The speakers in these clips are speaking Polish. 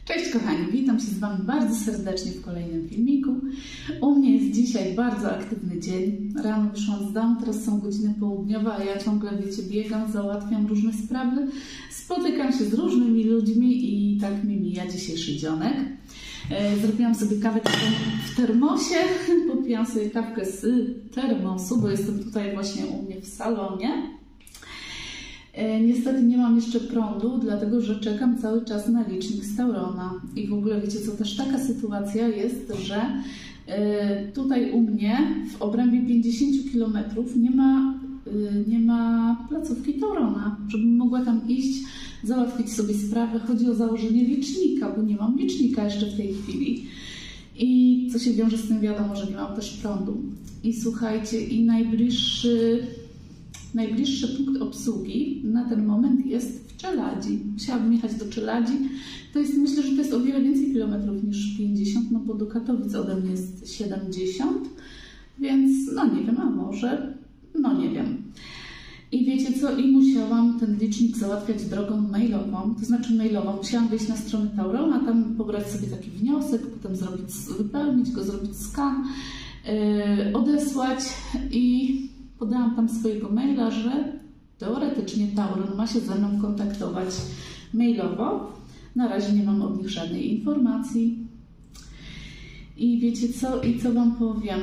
Cześć kochani, witam się z Wami bardzo serdecznie w kolejnym filmiku. U mnie jest dzisiaj bardzo aktywny dzień. Rano wyszłam z domu, teraz są godziny południowe, a ja ciągle, wiecie, biegam, załatwiam różne sprawy. Spotykam się z różnymi ludźmi i tak mi mija dzisiejszy dzionek. Zrobiłam sobie kawę w termosie, popijam sobie kawkę z termosu, bo jestem tutaj właśnie u mnie w salonie. Niestety nie mam jeszcze prądu, dlatego że czekam cały czas na licznik z Taurona. I w ogóle wiecie co, też taka sytuacja jest, że tutaj u mnie w obrębie 50 km nie ma placówki Taurona, żebym mogła tam iść, załatwić sobie sprawę. Chodzi o założenie licznika, bo nie mam licznika jeszcze w tej chwili. I co się wiąże z tym, wiadomo, że nie mam też prądu. I słuchajcie, i najbliższy punkt obsługi na ten moment jest w Czeladzi. Musiałabym jechać do Czeladzi. To jest, myślę, że to jest o wiele więcej kilometrów niż 50, no bo do Katowic ode mnie jest 70, więc no nie wiem, a może, no nie wiem. I wiecie co? I musiałam ten licznik załatwiać drogą mailową, to znaczy mailową. Musiałam wejść na stronę Taurona, tam pobrać sobie taki wniosek, potem wypełnić go, zrobić skan, odesłać i podałam tam swojego maila, że teoretycznie Tauron ma się ze mną kontaktować mailowo. Na razie nie mam od nich żadnej informacji. I wiecie co? I co Wam powiem?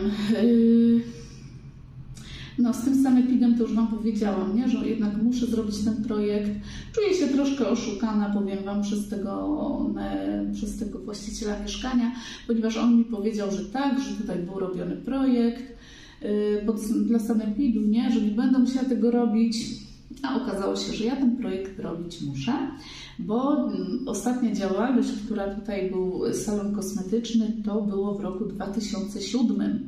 No z tym sanepidem to już Wam powiedziałam, nie? Że jednak muszę zrobić ten projekt. Czuję się troszkę oszukana, powiem Wam, przez tego właściciela mieszkania, ponieważ on mi powiedział, że tak, że tutaj był robiony projekt dla sanepidu, nie? Że nie będę musiała tego robić, a okazało się, że ja ten projekt robić muszę, bo ostatnia działalność, która tutaj był salon kosmetyczny, to było w roku 2007.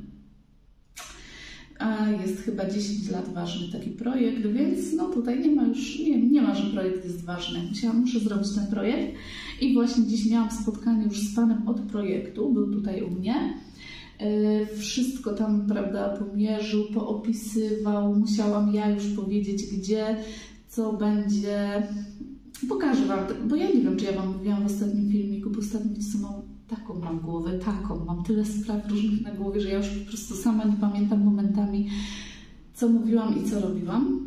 A jest chyba 10 lat ważny taki projekt, więc no tutaj nie ma już, nie ma, że projekt jest ważny. Muszę zrobić ten projekt i właśnie dziś miałam spotkanie już z panem od projektu, był tutaj u mnie. Wszystko tam, prawda, pomierzył, poopisywał, musiałam ja już powiedzieć, gdzie, co będzie. Pokażę Wam, bo ja nie wiem, czy ja Wam mówiłam w ostatnim filmiku, bo ostatnio mam głowę, mam tyle spraw różnych na głowie, że ja już po prostu sama nie pamiętam momentami, co mówiłam i co robiłam.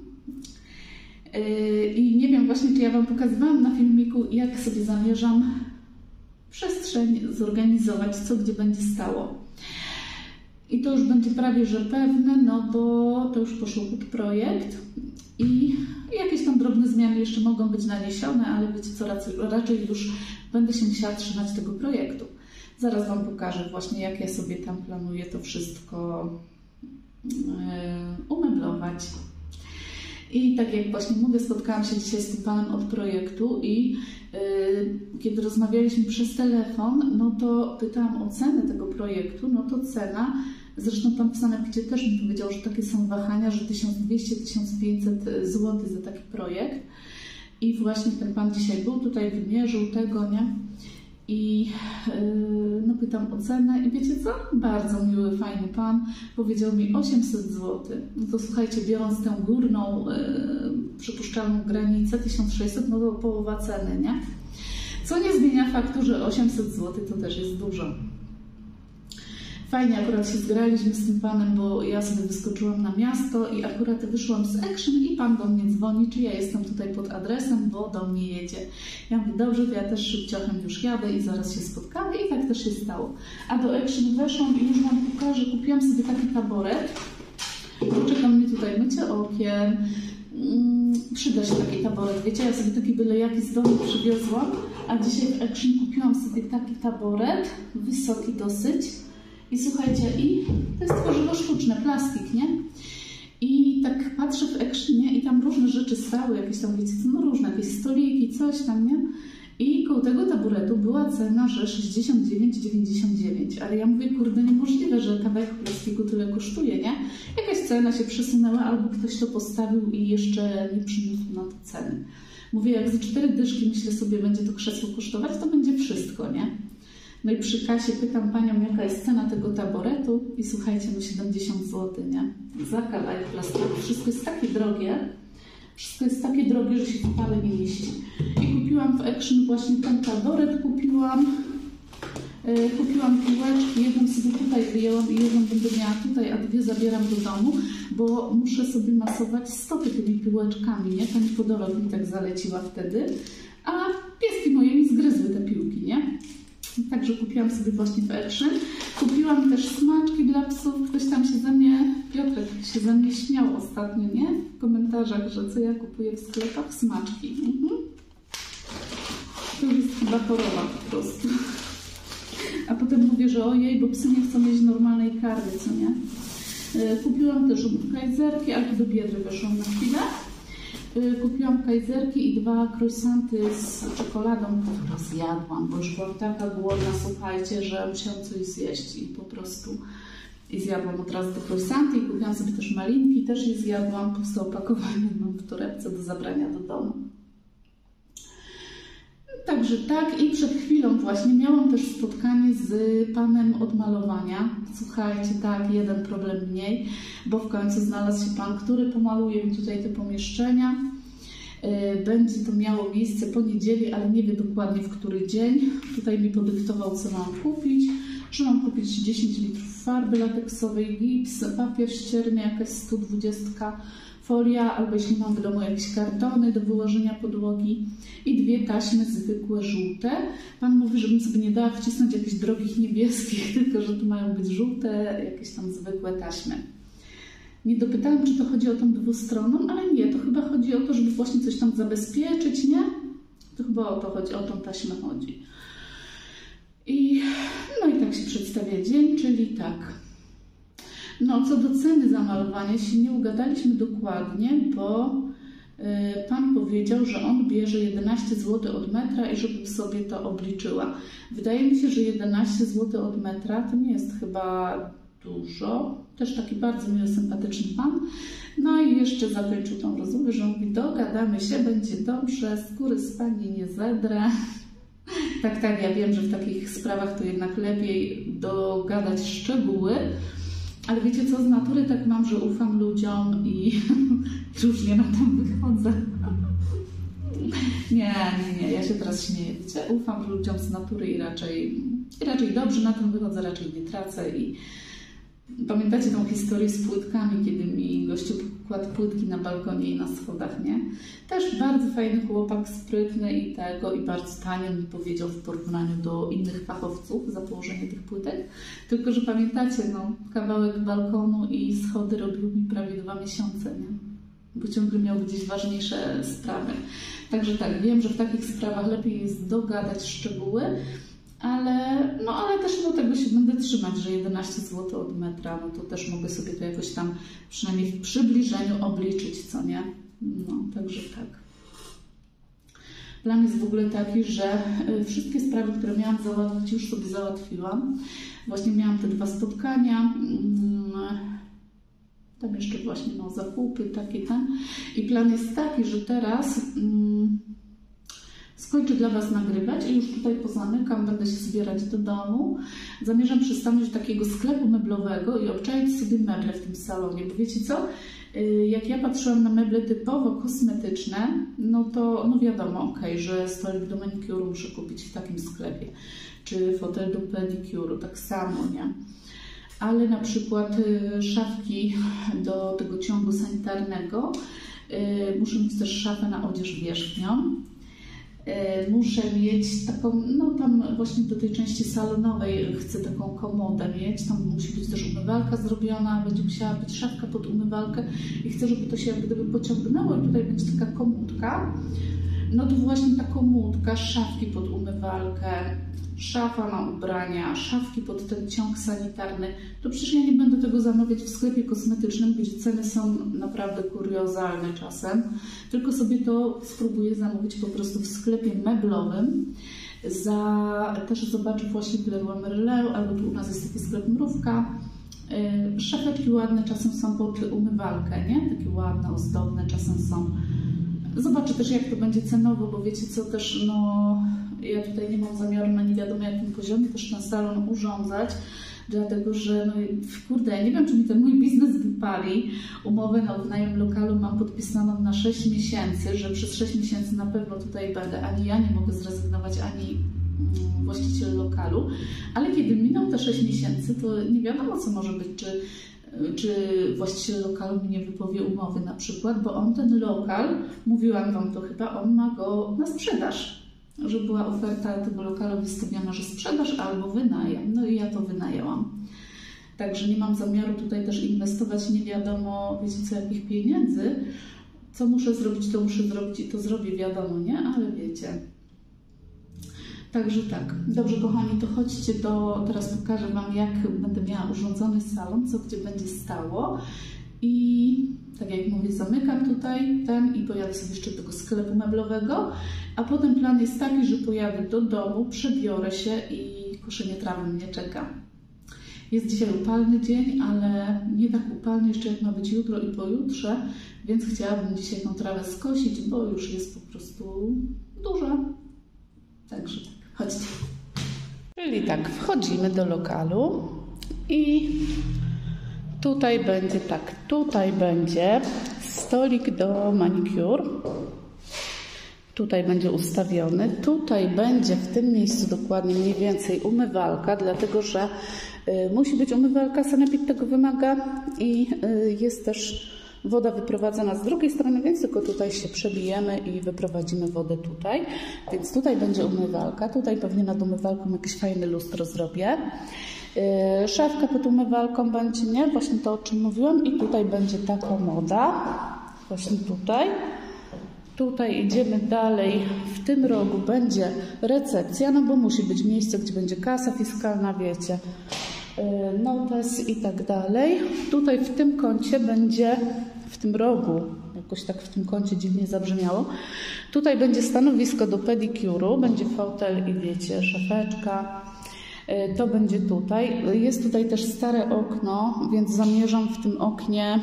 I nie wiem właśnie, czy ja Wam pokazywałam na filmiku, jak sobie zamierzam przestrzeń zorganizować, co gdzie będzie stało. I to już będzie prawie że pewne, no bo to już poszło pod projekt i jakieś tam drobne zmiany jeszcze mogą być naniesione, ale wiecie co, raczej już będę się musiała trzymać tego projektu. Zaraz Wam pokażę właśnie, jak ja sobie tam planuję to wszystko umeblować. I tak jak właśnie mówię, spotkałam się dzisiaj z tym panem od projektu i kiedy rozmawialiśmy przez telefon, no to pytałam o cenę tego projektu, no to cena, zresztą pan w sanepidzie też mi powiedział, że takie są wahania, że 1200-1500 zł za taki projekt. I właśnie ten pan dzisiaj był tutaj, wymierzył tego, nie? I no pytam o cenę i wiecie co? Bardzo miły, fajny pan. Powiedział mi 800 zł. No to słuchajcie, biorąc tę górną przypuszczalną granicę 1600, no to połowa ceny, nie? Co nie zmienia faktu, że 800 zł to też jest dużo. Fajnie akurat się zgraliśmy z tym panem, bo ja sobie wyskoczyłam na miasto i akurat wyszłam z Action i pan do mnie dzwoni, czy ja jestem tutaj pod adresem, bo do mnie jedzie. Ja mówię, dobrze, to ja też szybciochem już jadę i zaraz się spotkamy i tak też się stało. A do Action weszłam i już Wam pokażę, kupiłam sobie taki taboret. Czeka mnie tutaj mycie okien. Przyda się taki taboret, wiecie, ja sobie taki byle jaki z domu przywiozłam, a dzisiaj w Action kupiłam sobie taki taboret, wysoki dosyć. I słuchajcie, i to jest tworzywo sztuczne, plastik, nie? I tak patrzę w Actionie i tam różne rzeczy stały, jakieś tam, wiecie, no różne, jakieś stoliki, coś tam, nie? I koło tego taboretu była cena, że 69,99, ale ja mówię, kurde, niemożliwe, że kawałek plastiku tyle kosztuje, nie? Jakaś cena się przesunęła, albo ktoś to postawił i jeszcze nie przyniósł na to ceny. Mówię, jak za 4 dyszki, myślę sobie, będzie to krzesło kosztować, to będzie wszystko, nie? No i przy kasie pytam panią, jaka jest cena tego taboretu i słuchajcie, no 70 zł, nie? Za kawałek plastiku. Wszystko jest takie drogie, Wszystko jest takie drogie, że się wcale nie mieści. I kupiłam w Action właśnie ten taboret, kupiłam piłeczki, jedną sobie tutaj wyjęłam i jedną będę miała tutaj, a dwie zabieram do domu, bo muszę sobie masować stopy tymi piłeczkami, nie? Pani podolog mi tak zaleciła wtedy, a pieski moje mi zgryzły te piłki, nie? Także kupiłam sobie właśnie w Action. Kupiłam też smaczki dla psów. Ktoś tam się ze mnie, Piotrek się ze mnie śmiał ostatnio, nie? W komentarzach, że co ja kupuję w sklepach? Smaczki. To jest chyba choroba po prostu. A potem mówię, że ojej, bo psy nie chcą jeść normalnej karmy, co nie? Kupiłam też kajzerki, ale to do Biedry weszłam na chwilę. Kupiłam kajzerki i 2 croissanty z czekoladą, które zjadłam, bo już byłam taka głodna, słuchajcie, że musiałam coś zjeść i po prostu zjadłam od razu te croissanty i kupiłam sobie też malinki, też je zjadłam, puste opakowanie mam w torebce do zabrania do domu. Także tak, i przed chwilą właśnie miałam też spotkanie z panem od malowania. Słuchajcie, tak, jeden problem mniej, bo w końcu znalazł się pan, który pomaluje mi tutaj te pomieszczenia. Będzie to miało miejsce po niedzieli, ale nie wie dokładnie w który dzień. Tutaj mi podyktował, co mam kupić. Że mam kupić 10 litrów farby lateksowej, gips, papier ścierny, jakaś 120 folia, albo jeśli mam w domu jakieś kartony do wyłożenia podłogi i 2 taśmy zwykłe żółte. Pan mówi, żebym sobie nie dała wcisnąć jakichś drogich niebieskich, tylko że tu mają być żółte, jakieś tam zwykłe taśmy. Nie dopytałam, czy to chodzi o tą dwustronną, ale nie, to chyba chodzi o to, żeby właśnie coś tam zabezpieczyć, nie? To chyba o to chodzi, o tą taśmę chodzi. No i tak się przedstawia dzień, czyli tak. No, co do ceny za malowanie się nie ugadaliśmy dokładnie, bo pan powiedział, że on bierze 11 zł od metra i żebym sobie to obliczyła. Wydaje mi się, że 11 zł od metra to nie jest chyba dużo. Też taki bardzo miły, sympatyczny pan. No i jeszcze zakończył tą rozmowę, że on mówi, dogadamy się, będzie dobrze, skóry z pani nie zedrę. Tak, ja wiem, że w takich sprawach to jednak lepiej dogadać szczegóły. Ale wiecie co, z natury tak mam, że ufam ludziom i różnie na tym wychodzę. Nie, ja się teraz śmieję, wiecie, ufam ludziom z natury i raczej dobrze na tym wychodzę, raczej nie tracę. I pamiętacie tą historię z płytkami, kiedy mi gościu kładł płytki na balkonie i na schodach, nie? Też bardzo fajny chłopak, sprytny i bardzo tanio mi powiedział w porównaniu do innych fachowców za położenie tych płytek. Tylko że pamiętacie, no, kawałek balkonu i schody robił mi prawie 2 miesiące, nie? Bo ciągle miał gdzieś ważniejsze sprawy. Także tak, wiem, że w takich sprawach lepiej jest dogadać szczegóły, ale też do tego się będę trzymać, że 11 zł od metra, no to też mogę sobie to jakoś tam przynajmniej w przybliżeniu obliczyć, co nie? No, także tak. Plan jest w ogóle taki, że wszystkie sprawy, które miałam załatwić, już sobie załatwiłam. Właśnie miałam te 2 spotkania, tam jeszcze właśnie zakupy, takie tam. I plan jest taki, że teraz skończę dla Was nagrywać i już tutaj pozamykam, będę się zbierać do domu. Zamierzam przystanąć do takiego sklepu meblowego i obczaić sobie meble w tym salonie, bo wiecie co? Jak ja patrzyłam na meble typowo kosmetyczne, no to wiadomo, że stolik do manikuru muszę kupić w takim sklepie, czy fotel do pedikuru, tak samo, nie? Ale na przykład szafki do tego ciągu sanitarnego, muszę mieć też szafę na odzież wierzchnią. Muszę mieć taką, tam właśnie do tej części salonowej chcę taką komodę mieć, tam musi być też umywalka zrobiona, będzie musiała być szafka pod umywalkę i chcę, żeby to się jak gdyby pociągnęło i tutaj będzie taka komódka. No to właśnie ta komódka, szafki pod umywalkę, szafa na ubrania, szafki pod ten ciąg sanitarny, to przecież ja nie będę tego zamawiać w sklepie kosmetycznym, gdzie ceny są naprawdę kuriozalne czasem, tylko sobie to spróbuję zamówić po prostu w sklepie meblowym. Też zobaczę właśnie w Leroy Merlin, albo tu u nas jest taki sklep Mrówka. Szafeczki ładne czasem są pod umywalkę, nie? Takie ładne, ozdobne czasem są. Zobaczę też, jak to będzie cenowo, bo wiecie co, też ja tutaj nie mam zamiaru na nie wiadomo jakim poziomie też ten salon urządzać, dlatego że, no kurde, ja nie wiem, czy mi ten mój biznes wypali. Umowę na wynajem lokalu mam podpisaną na 6 miesięcy, że przez 6 miesięcy na pewno tutaj będę. Ani ja nie mogę zrezygnować, ani właściciel lokalu. Ale kiedy miną te 6 miesięcy, to nie wiadomo, co może być, czy właściciel lokalu mi nie wypowie umowy na przykład, bo on ten lokal, mówiłam Wam to chyba, on ma go na sprzedaż. Że była oferta tego lokalu wystawiona, że sprzedaż albo wynajem. No i ja to wynajęłam. Także nie mam zamiaru tutaj też inwestować nie wiadomo, wiecie co, jakich pieniędzy. Co muszę zrobić, to muszę zrobić i to zrobię, wiadomo, nie? Ale wiecie. Także tak. Dobrze, kochani, to chodźcie teraz pokażę Wam, jak będę miała urządzony salon, co gdzie będzie stało. I tak jak mówię, zamykam tutaj ten i pojadę sobie jeszcze do tego sklepu meblowego, a potem plan jest taki, że pojadę do domu, przebiorę się i koszenie trawy mnie czeka. Jest dzisiaj upalny dzień, ale nie tak upalny jeszcze jak ma być jutro i pojutrze, więc chciałabym dzisiaj tą trawę skosić, bo już jest po prostu duża. Także tak, chodźcie. Czyli tak, wchodzimy do lokalu i tutaj będzie tak, tutaj będzie stolik do manicure. Tutaj będzie ustawiony. Tutaj będzie w tym miejscu dokładnie mniej więcej umywalka, dlatego że musi być umywalka, sanepid tego wymaga i jest też woda wyprowadzana z drugiej strony, więc tylko tutaj się przebijemy i wyprowadzimy wodę tutaj. Więc tutaj będzie umywalka. Tutaj pewnie nad umywalką jakieś fajne lustro zrobię. Szafka pod umywalką będzie, nie? Właśnie to, o czym mówiłam. I tutaj będzie ta komoda. Właśnie tutaj. Tutaj idziemy dalej. W tym rogu będzie recepcja, no bo musi być miejsce, gdzie będzie kasa fiskalna, wiecie. Notes i tak dalej. Tutaj w tym kącie będzie, w tym rogu, jakoś tak w tym kącie dziwnie zabrzmiało. Tutaj będzie stanowisko do pedikuru, będzie fotel i wiecie, szafeczka. To będzie tutaj. Jest tutaj też stare okno, więc zamierzam w tym oknie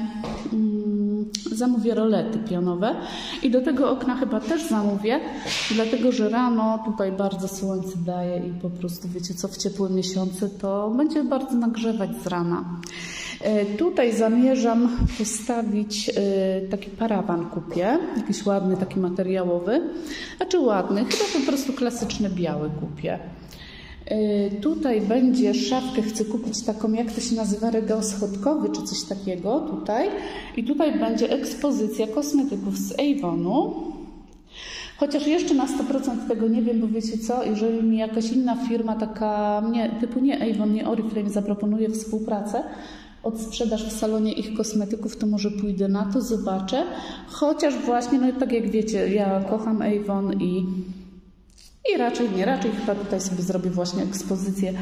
zamówię rolety pionowe i do tego okna chyba też zamówię, dlatego że rano tutaj bardzo słońce daje i po prostu wiecie co, w ciepłe miesiące to będzie bardzo nagrzewać z rana. Tutaj zamierzam postawić taki parawan, kupię, jakiś ładny, taki materiałowy, znaczy ładny, chyba po prostu klasyczny biały kupię. Tutaj będzie szafkę, chcę kupić taką, jak to się nazywa, regał schodkowy czy coś takiego tutaj. I tutaj będzie ekspozycja kosmetyków z Avonu. Chociaż jeszcze na 100% tego nie wiem, bo wiecie co, jeżeli mi jakaś inna firma taka, typu nie Avon, nie Oriflame zaproponuje współpracę, odsprzedaż w salonie ich kosmetyków, to może pójdę na to, zobaczę. Chociaż właśnie, no tak jak wiecie, ja kocham Avon i raczej chyba tutaj sobie zrobię właśnie ekspozycję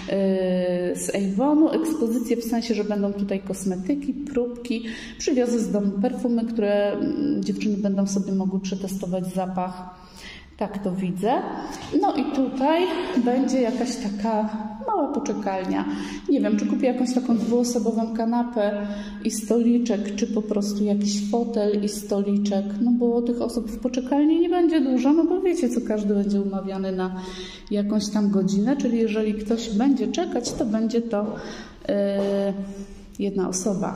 z Avonu. Ekspozycję w sensie, że będą tutaj kosmetyki, próbki. Przywiozę z domu perfumy, które dziewczyny będą sobie mogły przetestować zapach. Tak to widzę. No i tutaj będzie jakaś taka mała poczekalnia. Nie wiem, czy kupię jakąś taką dwuosobową kanapę i stoliczek, czy po prostu jakiś fotel i stoliczek. No bo tych osób w poczekalni nie będzie dużo, no bo wiecie co, każdy będzie umawiany na jakąś tam godzinę, czyli jeżeli ktoś będzie czekać, to będzie to jedna osoba.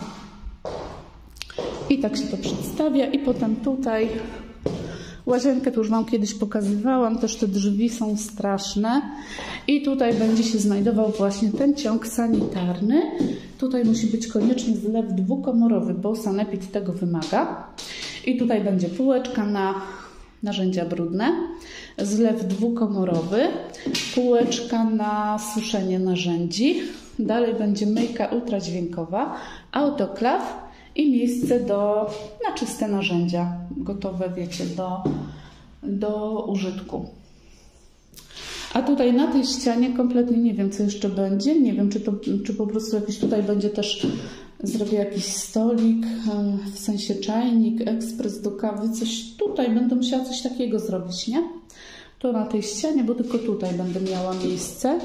I tak się to przedstawia i potem tutaj łazienkę to już Wam kiedyś pokazywałam, też te drzwi są straszne. I tutaj będzie się znajdował właśnie ten ciąg sanitarny. Tutaj musi być koniecznie zlew dwukomorowy, bo sanepid tego wymaga. I tutaj będzie półeczka na narzędzia brudne, zlew dwukomorowy, półeczka na suszenie narzędzi. Dalej będzie myjka ultradźwiękowa, autoklaw i miejsce na czyste narzędzia, gotowe, wiecie, do użytku. A tutaj na tej ścianie kompletnie nie wiem, co jeszcze będzie. Nie wiem, czy po prostu jakiś tutaj będzie też, zrobię jakiś stolik, w sensie czajnik, ekspres do kawy, coś tutaj będę musiała coś takiego zrobić, nie? To na tej ścianie, bo tylko tutaj będę miała miejsce.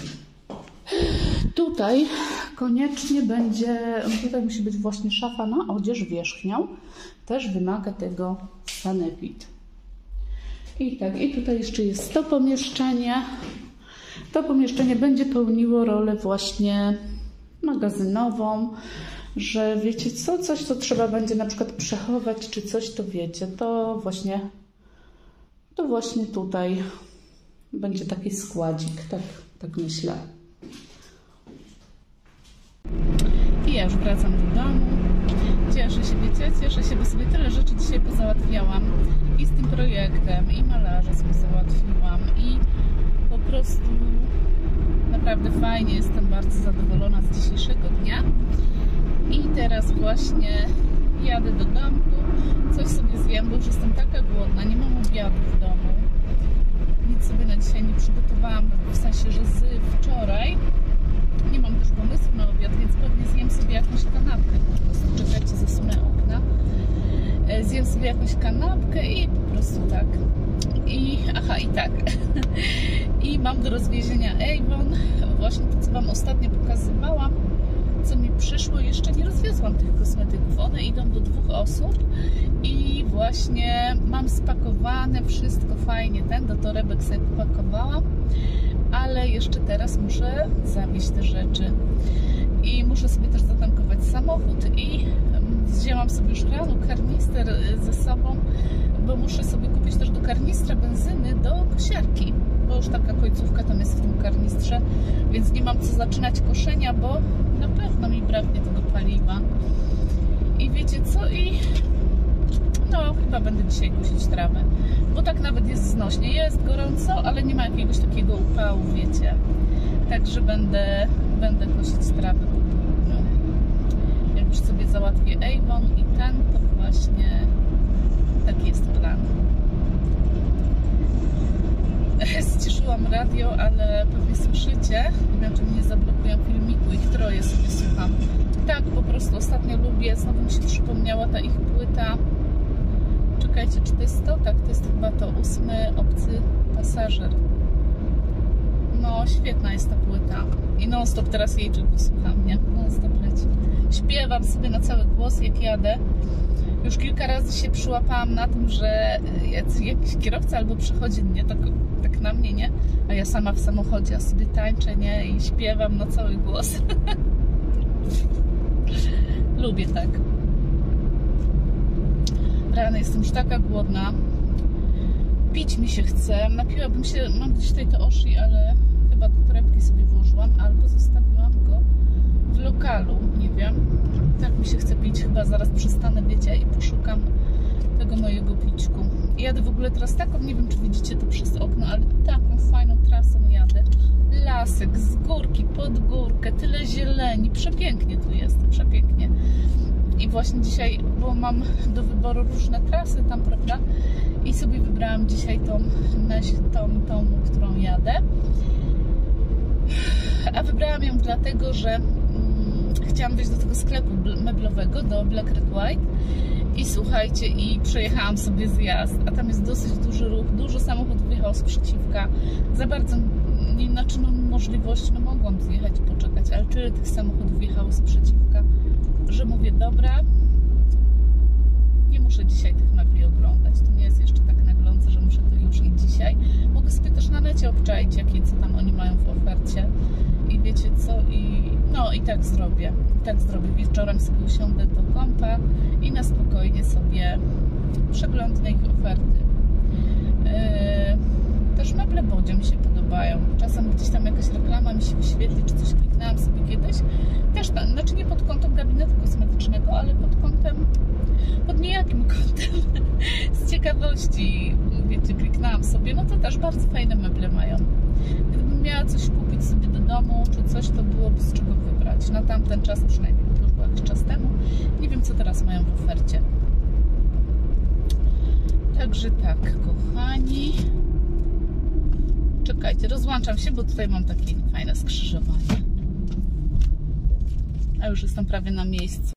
Tutaj koniecznie będzie, tutaj musi być właśnie szafa na odzież wierzchnią. Też wymaga tego sanepid. I tak, i tutaj jeszcze jest to pomieszczenie. To pomieszczenie będzie pełniło rolę właśnie magazynową, że wiecie co, coś co trzeba będzie na przykład przechować czy coś, to wiecie, to właśnie tutaj będzie taki składzik, tak myślę. I ja już wracam do domu. Cieszę się, wiecie, bo sobie tyle rzeczy dzisiaj pozałatwiałam i z tym projektem, i malarza sobie załatwiłam i po prostu naprawdę fajnie, jestem bardzo zadowolona z dzisiejszego dnia. I teraz właśnie jadę do domku, coś sobie zjem, bo już jestem taka głodna, nie mam obiadu w domu. Nic sobie na dzisiaj nie przygotowałam, w sensie, że z wczoraj. Nie mam też pomysłu na obiad, więc pewnie zjem sobie jakąś kanapkę po prostu. Czekajcie, zasunę okna. Zjem sobie jakąś kanapkę i po prostu tak. I tak. I mam do rozwiezienia Avon. Właśnie to, co Wam ostatnio pokazywałam, co mi przyszło. Jeszcze nie rozwiozłam tych kosmetyków. One idą do 2 osób i właśnie mam spakowane wszystko fajnie. Do torebek sobie popakowałam. Ale jeszcze teraz muszę zawieźć te rzeczy i muszę sobie też zatankować samochód i wzięłam sobie już rano karnister ze sobą, bo muszę sobie kupić też do karnistra benzyny do kosiarki, bo już taka końcówka tam jest w tym karnistrze, więc nie mam co zaczynać koszenia, bo na pewno mi braknie tego paliwa. I wiecie co? No, chyba będę dzisiaj kosić trawę, bo tak nawet jest znośnie. Jest gorąco, ale nie ma jakiegoś takiego upału, wiecie. Także będę kosić trawę po południu. Jak już sobie załatwię Avon i to właśnie taki jest plan. Ściszyłam radio, ale pewnie słyszycie, inaczej mnie zablokują filmiku, ich troje sobie słucham. Tak, po prostu ostatnio lubię, znowu mi się przypomniała ta ich płyta. Czekajcie, czy to jest to? Tak, to jest chyba to 8. Obcy pasażer. No, świetna jest ta płyta. I non-stop teraz jej tylko słucham, nie? Non-stop leci. Śpiewam sobie na cały głos, jak jadę. Już kilka razy się przyłapałam na tym, że jakiś kierowca albo przychodzi mnie, tak na mnie, nie? A ja sama w samochodzie, a sobie tańczę, nie? I śpiewam na cały głos. Lubię tak. Rano jestem już taka głodna. Pić mi się chce. Napiłabym się, mam gdzieś tutaj to Oshi, ale chyba do torebki sobie włożyłam, albo zostawiłam go w lokalu. Nie wiem. Tak mi się chce pić. Chyba zaraz przestanę, wiecie, i poszukam tego mojego pićku. Jadę w ogóle teraz taką, nie wiem, czy widzicie to przez okno, ale taką fajną trasą jadę. Lasek, z górki, pod górkę, tyle zieleni. Przepięknie tu jest, przepięknie. I właśnie dzisiaj, bo mam do wyboru różne trasy tam, prawda? I sobie wybrałam dzisiaj tą, którą jadę. A wybrałam ją dlatego, że chciałam wejść do tego sklepu meblowego, do Black Red White. I słuchajcie, i przejechałam sobie zjazd, a tam jest dosyć duży ruch, dużo samochodów wjechało z przeciwka. Za bardzo, znaczy możliwość, mogłam zjechać i poczekać, ale tyle tych samochodów wjechało z przeciwka, że mówię, dobra, nie muszę dzisiaj tych mebli oglądać. To nie jest jeszcze tak naglące, że muszę to już i dzisiaj. Mogę sobie też na necie obczaić, co tam oni mają w ofercie. I wiecie co? I tak zrobię. Wieczorem sobie usiądę do kompa i na spokojnie sobie przeglądnę ich oferty. Też meble Bodzio mi się podobają. Czasem gdzieś tam jakaś reklama mi się wyświetli, czy coś kliknęłam sobie kiedyś. Też tam, znaczy nie pod kątem gabinetu kosmetycznego, ale pod niejakim kątem z ciekawości, wiecie, kliknęłam sobie, no to też bardzo fajne meble mają. Gdybym miała coś kupić sobie do domu, czy coś, to byłoby z czego wybrać. Na tamten czas przynajmniej, to już był jakiś czas temu. Nie wiem, co teraz mają w ofercie. Także tak, kochani. Czekajcie, rozłączam się, bo tutaj mam takie fajne skrzyżowanie. A już jestem prawie na miejscu.